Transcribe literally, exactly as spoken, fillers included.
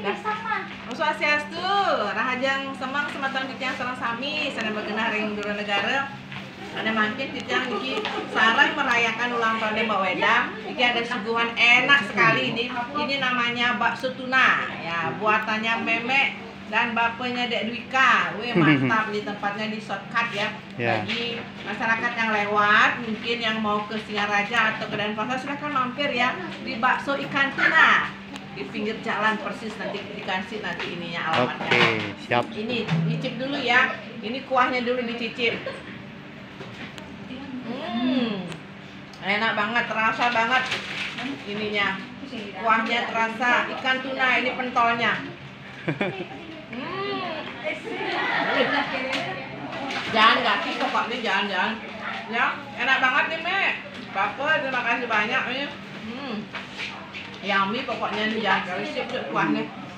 Om Swastiastu, rahajang semang sematang titiang sareng sami, sana begenah ring dura negara. Ada makin titiang iki sarang merayakan ulang tahun Mbak Wedang. Iki ada suguhan enak sekali ini. Ini namanya bakso tuna, ya buatannya Memek dan bapaknya Dek Dwika. Wih mantap, di tempatnya di shortcut ya. Yeah. Bagi masyarakat yang lewat, mungkin yang mau ke Singaraja atau ke Denpasar, silahkan mampir ya di bakso ikan tuna di pinggir jalan persis, nanti dikasih nanti ininya alamatnya. Oke, siap. Ini dicicip dulu ya. Ini kuahnya dulu dicicip. Hmm, enak banget, terasa banget ininya. Kuahnya terasa, ikan tuna ini pentolnya. Hmm. Jangan ganti pokoknya, jangan-jangan. Ya, enak banget nih, Mek. Bapak, terima kasih banyak nih. Hmm. Yummy pokoknya nih, jangan kali sip kuahnya.